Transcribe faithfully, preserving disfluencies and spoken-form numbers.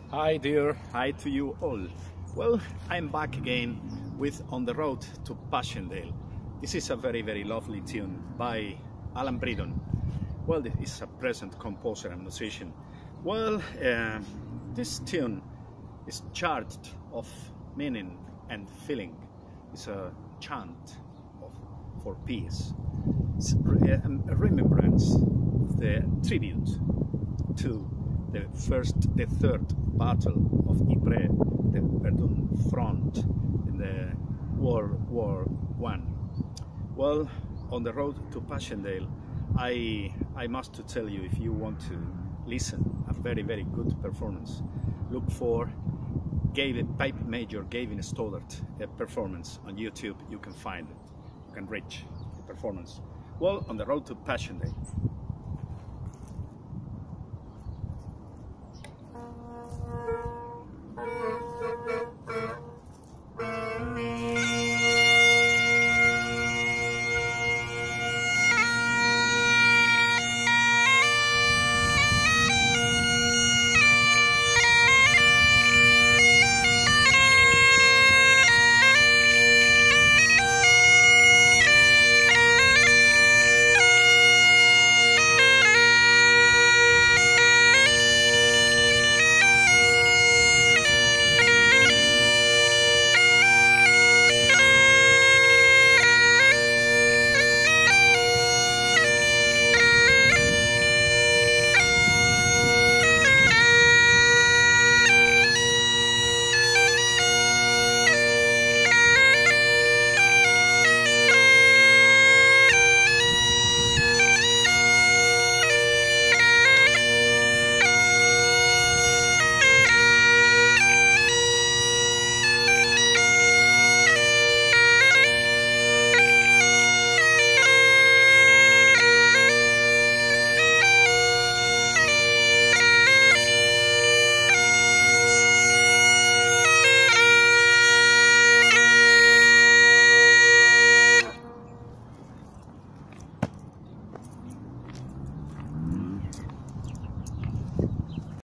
Hi dear, hi to you all. Well, I'm back again with On the Road to Passchendeale. This is a very, very lovely tune by Alan Bridon. Well, this is a present composer and musician. Well, uh, this tune is charged of meaning and feeling. It's a chant of, for peace. It's a remembrance of the tribute to the first, the third battle of Ypres, the Verdun front in the World War One. Well, On the Road to Passchendeale, I I must to tell you, if you want to listen a very very good performance, look for Gavin, Pipe Major Gavin Stoddart uh, performance on YouTube. You can find it. You can reach the performance. Well, On the Road to Passchendeale.